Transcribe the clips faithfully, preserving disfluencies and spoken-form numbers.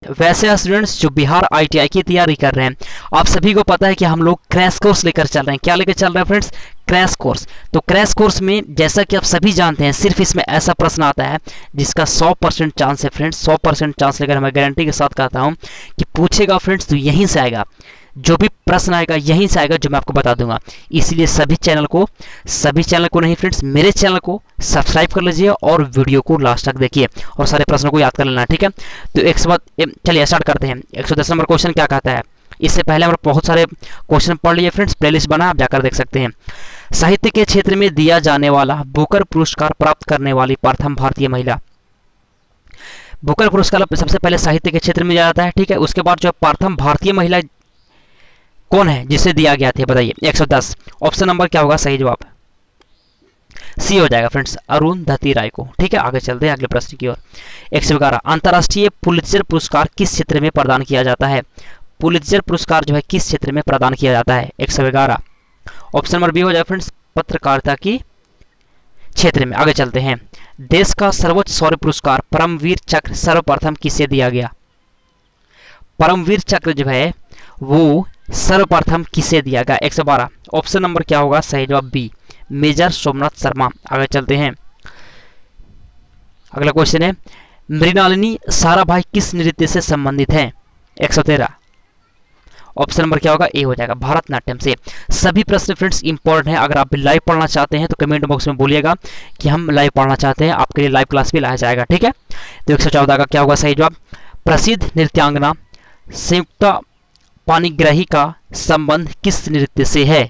वैसे स्टूडेंट्स जो बिहार आईटीआई की तैयारी कर रहे हैं, आप सभी को पता है कि हम लोग क्रैश कोर्स लेकर चल रहे हैं। क्या लेकर चल रहे हैं फ्रेंड्स? Crash course. तो क्रैश कोर्स में जैसा कि आप सभी जानते हैं, सिर्फ इसमें ऐसा प्रश्न आता है जिसका सौ परसेंट चांस है फ्रेंड्स, सौ परसेंट चांस लेकर मैं गारंटी के साथ कहता हूँ कि पूछेगा फ्रेंड्स तो यहीं से आएगा, जो भी प्रश्न आएगा यहीं से आएगा, जो मैं आपको बता दूंगा। इसलिए सभी चैनल को सभी चैनल को नहीं फ्रेंड्स, मेरे चैनल को सब्सक्राइब कर लीजिए और वीडियो को लास्ट तक देखिए और सारे प्रश्नों को याद कर लेना, ठीक है। तो एक सौ चलिए स्टार्ट करते हैं। एक सौ दस नंबर क्वेश्चन क्या कहता है? इससे पहले हम बहुत सारे क्वेश्चन पढ़ लिए फ्रेंड्स, प्लेलिस्ट बना, आप जाकर देख सकते हैं। साहित्य के क्षेत्र में दिया जाने वाला बुकर पुरस्कार प्राप्त करने वाली प्रथम भारतीय महिला। बुकर पुरस्कार सबसे पहले साहित्य के क्षेत्र में दिया जाता है, ठीक है। उसके बाद जो प्रथम भारतीय महिला कौन है जिसे दिया गया था, बताइए। एक सौ दस ऑप्शन नंबर क्या होगा? सही जवाब सी हो जाएगा फ्रेंड्स, अरुंधति राय को, ठीक है। आगे चलते हैं अगले प्रश्न की ओर। एक सौ ग्यारह अंतर्राष्ट्रीय पुलित्जर पुरस्कार किस क्षेत्र में प्रदान किया जाता है? पुलित्जर पुरस्कार जो है किस क्षेत्र में प्रदान किया जाता है? एक सौ ग्यारह ऑप्शन नंबर बी हो जाएगा फ्रेंड्स, पत्रकारिता की क्षेत्र में। आगे चलते हैं। देश का सर्वोच्च शौर्य पुरस्कार परमवीर चक्र सर्वप्रथम किसे दिया गया? परमवीर चक्र जो है वो सर्वप्रथम किसे दिया गया? एक सौ बारह ऑप्शन नंबर क्या होगा? सही जवाब बी, मेजर सोमनाथ शर्मा। आगे चलते हैं। अगला क्वेश्चन है, मृणालिनी साराभाई किस नृत्य से संबंधित है? एक सौ तेरह ऑप्शन नंबर क्या होगा? ए हो जाएगा, भारतनाट्यम से। सभी प्रश्न फ्रेंड्स इंपॉर्टेंट है। अगर आप भी लाइव पढ़ना चाहते हैं तो कमेंट बॉक्स में बोलिएगा कि हम लाइव पढ़ना चाहते हैं, आपके लिए लाइव क्लास भी लाया जाएगा, ठीक है। तो एक सौ चौदह का क्या होगा? सही जवाब, प्रसिद्ध नृत्यांगना संयुक्ता पाणिग्राही का संबंध किस नृत्य से है?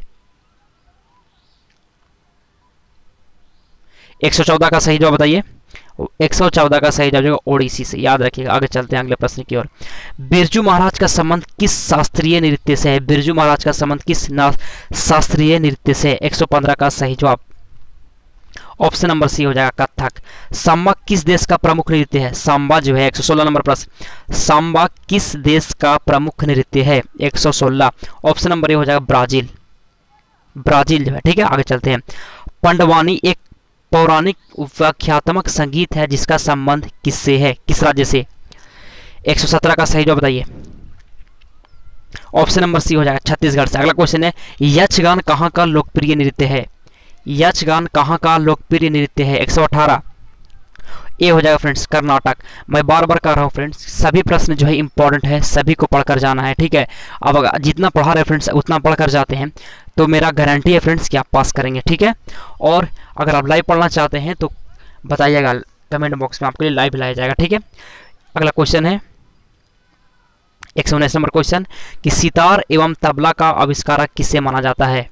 एक सौ चौदह का सही जवाब बताइए। एक सौ चौदह का सही जवाब ओडिसी से, याद रखिएगा। आगे चलते हैं अगले प्रश्न की ओर। बिरजू महाराज का संबंध किस शास्त्रीय नृत्य से है? बिरजू महाराज का संबंध किस शास्त्रीय नृत्य से? एक सौ पंद्रह का सही जवाब ऑप्शन नंबर सी हो जाएगा, कथक। सांबा किस देश का प्रमुख नृत्य है? सांबा जो है एक सौ सोलह नंबर प्रश्न, सांबा किस देश का प्रमुख नृत्य है? एक सौ सोलह ऑप्शन नंबर ए हो जाएगा, ब्राजील। ब्राजील जो है, ठीक है। आगे चलते हैं। पंडवानी एक पौराणिक व्याख्यात्मक संगीत है जिसका संबंध किससे है? किस राज्य से? एक सौ सत्रह का सही जवाब बताइए। ऑप्शन नंबर सी हो जाएगा, छत्तीसगढ़ से। अगला क्वेश्चन है, यक्षगान कहाँ का लोकप्रिय नृत्य है? यक्षगान कहाँ का लोकप्रिय नृत्य है? एक सौ अठारह ए हो जाएगा फ्रेंड्स, कर्नाटक। मैं बार बार कह रहा हूँ फ्रेंड्स, सभी प्रश्न जो है इंपॉर्टेंट है, सभी को पढ़कर जाना है, ठीक है। अब अगर जितना पढ़ा रहे फ्रेंड्स उतना पढ़कर जाते हैं तो मेरा गारंटी है फ्रेंड्स कि आप पास करेंगे, ठीक है। और अगर आप लाइव पढ़ना चाहते हैं तो बताइएगा कमेंट बॉक्स में, आपके लिए लाइव लाया जाएगा, ठीक है। अगला क्वेश्चन है एक सौ उन्नीस नंबर क्वेश्चन कि सितार एवं तबला का आविष्कारक किसे माना जाता है?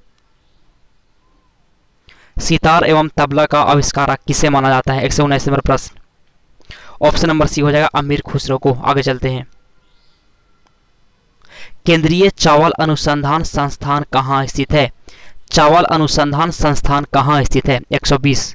सितार एवं तबला का आविष्कारक किसे माना जाता है? एक सौ उन्नीस नंबर प्रश्न ऑप्शन नंबर सी हो जाएगा, अमीर खुसरो को। आगे चलते हैं। केंद्रीय चावल अनुसंधान संस्थान कहाँ स्थित है? चावल अनुसंधान संस्थान कहाँ स्थित है? एक सौ बीस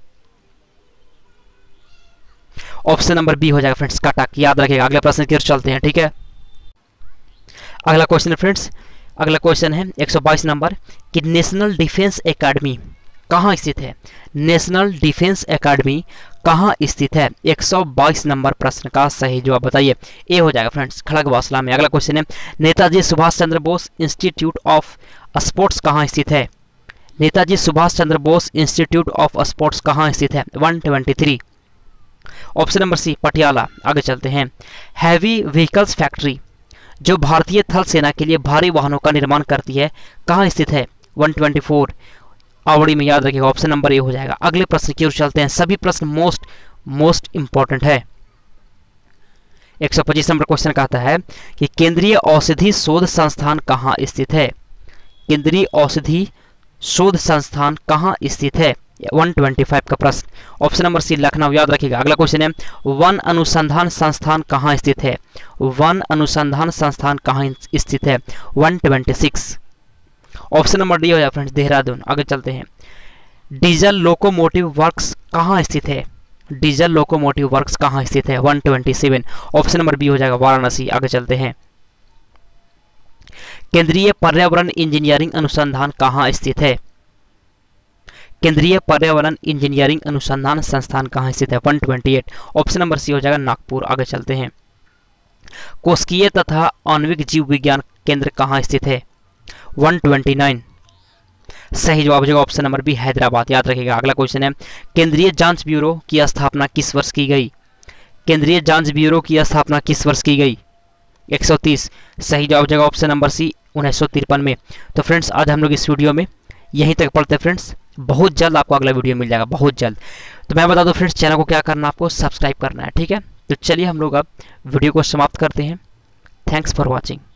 ऑप्शन नंबर बी हो जाएगा फ्रेंड्स, कटक। याद रखिएगा। अगले प्रश्न की ओर चलते हैं, ठीक है। अगला क्वेश्चन है फ्रेंड्स, अगला क्वेश्चन है एक सौ बाईस नंबर कि नेशनल डिफेंस एकेडमी कहाँ स्थित है? नेशनल डिफेंस एकेडमी कहाँ स्थित है? एक सौ बाईस नंबर प्रश्न का सही जवाब बताइए। ए हो जाएगा फ्रेंड्स, खड़गवासला में। अगला क्वेश्चन है, Netaji Subhash Chandra Bose institute of sports कहाँ स्थित है? Netaji Subhash Chandra Bose institute of sports कहाँ स्थित है? एक सौ तेईस ऑप्शन नंबर सी, पटियाला। आगे चलते हैं। हैवी व्हीकल्स फैक्ट्री जो भारतीय थल सेना के लिए भारी वाहनों का निर्माण करती है कहाँ स्थित है? एक सौ चौबीस आवड़ी में। याद रखिएगा, ऑप्शन नंबर ए हो जाएगा। अगले प्रश्न की ओर चलते हैं। सभी प्रश्न मोस्ट मोस्ट इंपॉर्टेंट है। एक सौ पच्चीस नंबर क्वेश्चन कहता है कि केंद्रीय औषधि शोध संस्थान कहाँ स्थित है? केंद्रीय औषधि शोध संस्थान कहाँ स्थित है? एक सौ पच्चीस का प्रश्न ऑप्शन नंबर सी, लखनऊ। याद रखिएगा। अगला क्वेश्चन है, वन अनुसंधान संस्थान कहाँ स्थित है? वन अनुसंधान संस्थान कहाँ स्थित है? एक सौ छब्बीस ऑप्शन नंबर डी हो जाए फ्रेंड्स, देहरादून। आगे चलते हैं। डीजल लोकोमोटिव वर्क्स कहाँ स्थित है? डीजल लोकोमोटिव वर्क्स कहाँ स्थित है? एक सौ सत्ताईस ऑप्शन नंबर बी हो जाएगा, वाराणसी। आगे चलते हैं। केंद्रीय पर्यावरण इंजीनियरिंग अनुसंधान कहाँ स्थित है? केंद्रीय पर्यावरण इंजीनियरिंग अनुसंधान संस्थान कहाँ स्थित है? एक सौ अट्ठाईस ऑप्शन नंबर सी हो जाएगा, नागपुर। आगे चलते हैं। कोशिकीय तथा आणविक जीव विज्ञान केंद्र कहाँ स्थित है? एक सौ उनतीस। सही जवाब हो जाएगा ऑप्शन नंबर बी, हैदराबाद। याद रखिएगा। अगला क्वेश्चन है, केंद्रीय जांच ब्यूरो की स्थापना किस वर्ष की गई? केंद्रीय जांच ब्यूरो की स्थापना किस वर्ष की गई? एक सौ तीस। सही जवाब हो जाएगा ऑप्शन नंबर सी, उन्नीस सौ तिरपन में। तो फ्रेंड्स आज हम लोग इस वीडियो में यहीं तक पढ़ते हैं फ्रेंड्स। बहुत जल्द आपको अगला वीडियो मिल जाएगा, बहुत जल्द। तो मैं बता दूं फ्रेंड्स, चैनल को क्या करना है, आपको सब्सक्राइब करना है, ठीक है। तो चलिए हम लोग अब वीडियो को समाप्त करते हैं। Thanks for watching.